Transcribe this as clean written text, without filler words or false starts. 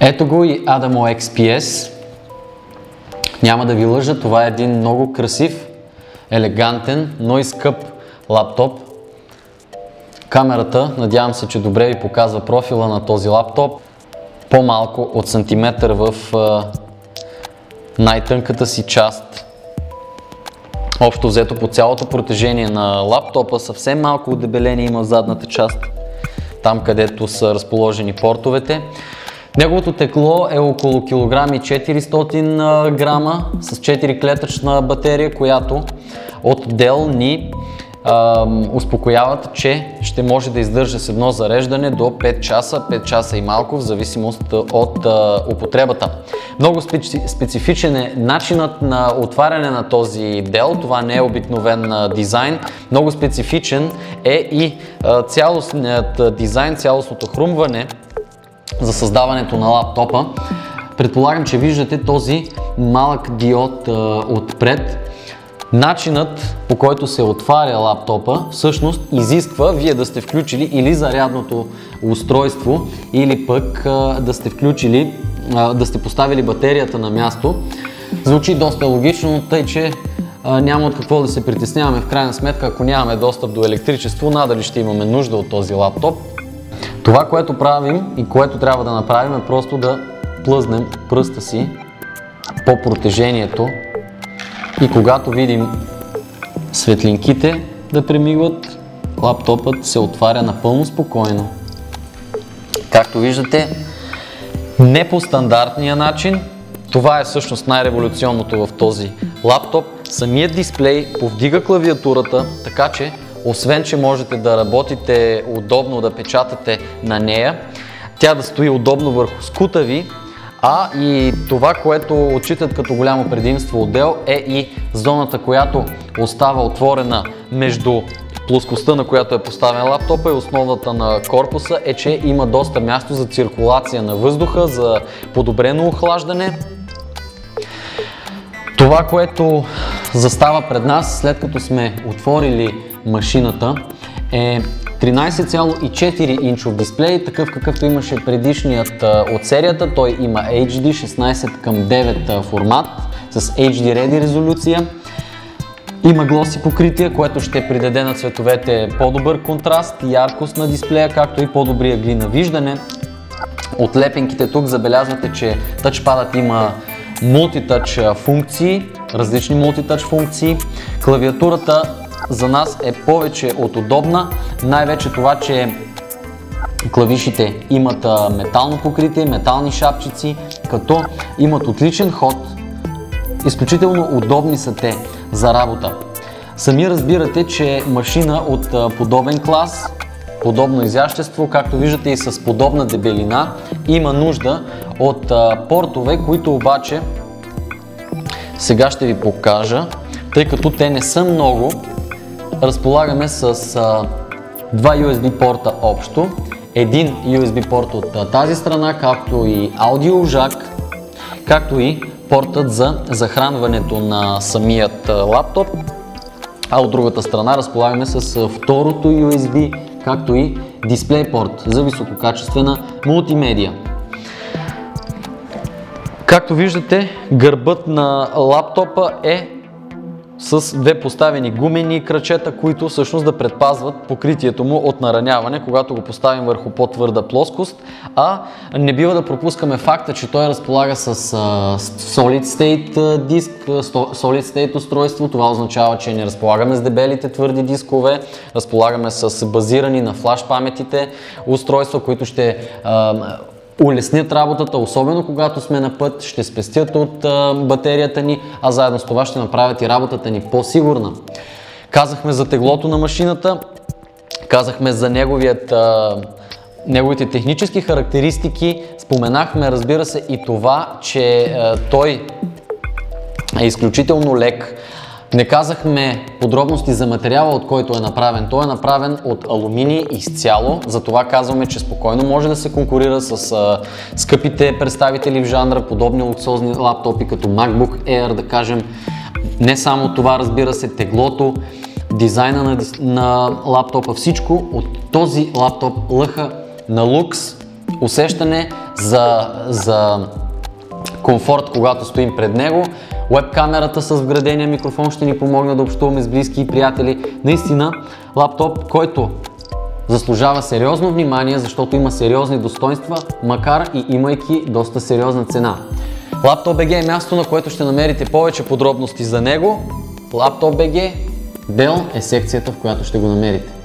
Ето го и Adamo XPS. Няма да ви лъжа, това е един много красив, елегантен, но и скъп лаптоп. Камерата, надявам се, че добре ви показва профила на този лаптоп. По-малко от сантиметър в най-тънката си част. Общо взето по цялото протежение на лаптопа съвсем малко отдебеление има в задната част, там където са разположени портовете. Неговото тегло е около 1,4 грама с 4-клетъчна батерия, която от Dell ни успокояват, че ще може да издържа с едно зареждане до 5 часа, 5 часа и малко, в зависимост от употребата. Много специфичен е начинът на отваряне на този Dell, това не е обикновен дизайн. Много специфичен е и цялостният дизайн, цялостното хрумване за създаването на лаптопа. Предполагам, че виждате този малък диод отпред. Начинът, по който се отваря лаптопа, всъщност изисква вие да сте включили или зарядното устройство, или пък да сте поставили батерията на място. Звучи доста логично, тъй че няма от какво да се притесняваме. В крайна сметка, ако нямаме достъп до електричество, надали ще имаме нужда от този лаптоп. Това, което правим и което трябва да направим, е просто да плъзнем пръста си по протежението и когато видим светлинките да премигват, лаптопът се отваря напълно спокойно. Както виждате, не по стандартния начин. Това е всъщност най-революционното в този лаптоп. Самият дисплей повдига клавиатурата, така че освен, че можете да работите удобно, да печатате на нея, тя да стои удобно върху скута ви, а и това, което отчитат като голямо предимство от Dell, е и зоната, която остава отворена между плоскостта, на която е поставен лаптопа, и основата на корпуса, е, че има доста място за циркулация на въздуха, за подобрено охлаждане. Това, което застава пред нас, след като сме отворили машината, е 13,4 инчов дисплей, такъв какъвто имаше предишният от серията. Той има HD 16:9 формат с HD Ready резолюция. Има глоси покритие, което ще придаде на цветовете по-добър контраст и яркост на дисплея, както и по-добри ъгли на виждане. От лепенките тук забелязвате, че тъчпадът има мултитъч функции, различни мултитъч функции. Клавиатурата за нас е повече от удобна, най-вече това, че клавишите имат метално покритие, метални шапчици, като имат отличен ход, изключително удобни са те за работа. Сами разбирате, че машина от подобен клас, подобно изящество, както виждате и с подобна дебелина, има нужда от портове, които обаче сега ще ви покажа, тъй като те не са много. Разполагаме с два USB порта общо, един USB порт от тази страна, както и аудиожак, както и портът за захранването на самият лаптоп, а от другата страна разполагаме с второто USB, както и дисплей порт за висококачествена мултимедия. Както виждате, гърбът на лаптопа е с две поставени гумени крачета, които всъщност да предпазват покритието му от нараняване, когато го поставим върху по-твърда плоскост, а не бива да пропускаме факта, че той разполага с Solid State диск, Solid State устройство. Това означава, че не разполагаме с дебелите твърди дискове, разполагаме с базирани на флаш паметите устройства, които ще улеснят работата, особено когато сме на път, ще спестят от батерията ни, а заедно с това ще направят и работата ни по-сигурна. Казахме за теглото на машината, казахме за неговите технически характеристики, споменахме, разбира се, и това, че той е изключително лек. Не казахме подробности за материала, от който е направен. Той е направен от алуминий изцяло, затова казваме, че спокойно може да се конкурира с скъпите представители в жанра, подобни луксозни лаптопи, като MacBook Air, да кажем. Не само това, разбира се, теглото, дизайна на лаптопа, всичко от този лаптоп лъха на лукс, усещане за комфорт, когато стоим пред него. Web камерата с вградения микрофон ще ни помогне да общуваме с близки и приятели. Наистина лаптоп, който заслужава сериозно внимание, защото има сериозни достоинства, макар и имайки доста сериозна цена. LaptopBG е място, на което ще намерите повече подробности за него. LaptopBG, Dell е секцията, в която ще го намерите.